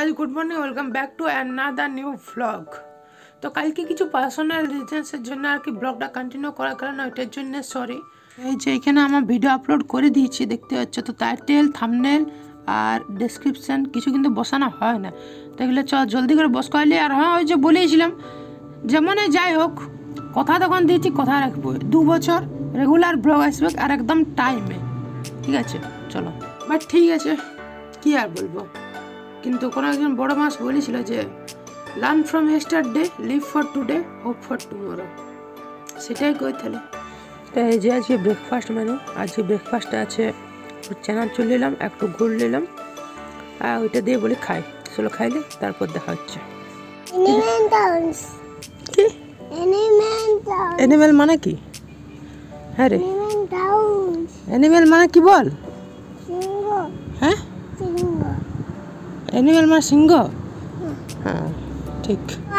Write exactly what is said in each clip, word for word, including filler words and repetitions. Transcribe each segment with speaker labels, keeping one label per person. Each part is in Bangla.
Speaker 1: Guys good morning, welcome back to another new vlog. তো কালকে কিছু পার্সোনাল রিজনসের জন্য আর কি ব্লগটা কন্টিনিউ করা গেল না, ওইটার জন্য সরি। এই যে এখানে আমার ভিডিও আপলোড করে দিয়েছি দেখতে পাচ্ছ, তো টাইটেল থাম্বনেল আর ডেসক্রিপশান কিছু কিন্তু বসানো হয় না, তো এগুলো চ জলদি করে বস করালি। আর হ্যাঁ, ওই যে বলেছিলাম যেমন যাই হোক কথা তখন দিয়েছি, কথা রাখবো। দু বছর রেগুলার ব্লগ আসবে আর একদম টাইমে, ঠিক আছে? চলো, বাট ঠিক আছে, কি আর বলবো। কিন্তু কোনো একজন বড় মাস বলেছিল যে learn from yesterday, live for today, hope for tomorrow. সেটাই কই তাহলে। তো এই যে আজকে ব্রেকফাস্ট মেনু, আজকে ব্রেকফাস্টে আছে চানা চলে নিলাম, একটু গুড় নিলাম, আর ওইটা দিয়ে বলি খাই। চলো খাইলে তারপর দেখা হচ্ছে। কি অ্যানিমেল মানে কি? হ্যাঁ রে, অ্যানিমেল মানে কি বল? হ্যাঁ, অ্যানিমেল মানে সিংহ। হ্যাঁ ঠিক।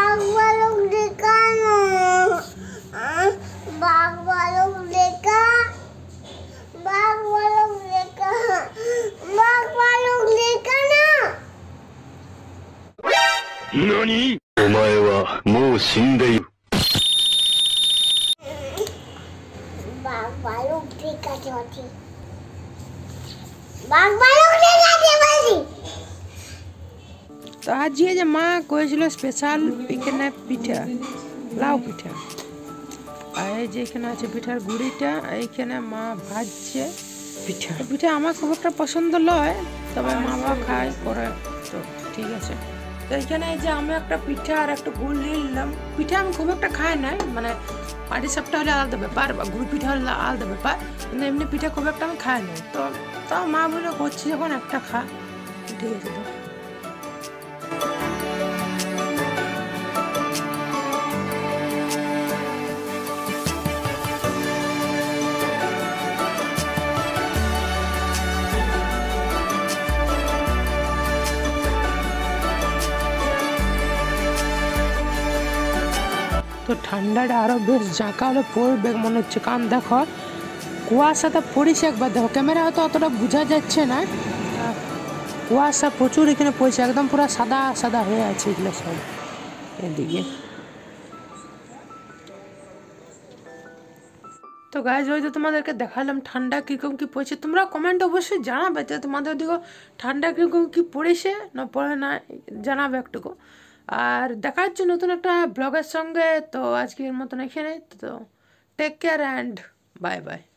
Speaker 2: 何？お前はもう死んでいる。
Speaker 3: বাঘ ভালুক ঠিক আছে বলছি। বাঘ ভালুক ঠিক আছে বলছি।
Speaker 1: তো আজকে যে মা করেছিল স্পেশাল এখানে পিঠা, লাউ পিঠা। আর এই যে এখানে আছে পিঠার গুঁড়িটা, এইখানে মা ভাজছে পিঠা। পিঠা আমার খুব একটা পছন্দ নয়, তবে মা বাবা খায় করে, তো ঠিক আছে। তো এইখানে এই যে আমি একটা পিঠা আর একটা গুড় নিয়ে নিলাম। পিঠা আমি খুব একটা খাই নাই, মানে পাটি সাপটা হলে আলাদা ব্যাপার বা গুড় পিঠা হলে আলাদা ব্যাপার, কিন্তু এমনি পিঠা খুব একটা আমি খাই নাই। তো তাও মা বলে করছি যখন একটা খা, ঠিক আছে। তো তো ঠান্ডাটা আরো বেশ জাঁকালো পড়বে মনে হচ্ছে, কারণ দেখো কুয়াশাটা পড়েছে একবার, দেখো ক্যামেরা হয়তো অতটা বোঝা যাচ্ছে না, কুয়াশা প্রচুর এখানে পড়েছে, একদম পুরো সাদা সাদা হয়ে আছে এগুলো সব এদিকে। তো গাইজ ওই যে তোমাদেরকে দেখালাম ঠান্ডা কীরকম কী পড়েছে, তোমরা কমেন্ট অবশ্যই জানাবে যে তোমাদের দিকে ঠান্ডা কীরকম কী পড়েছে না পড়ে না, জানাবে একটুকু। আর দেখা হচ্ছে নতুন একটা ব্লগের সঙ্গে। তো আজকের মতন এখানে, তো take care and bye by.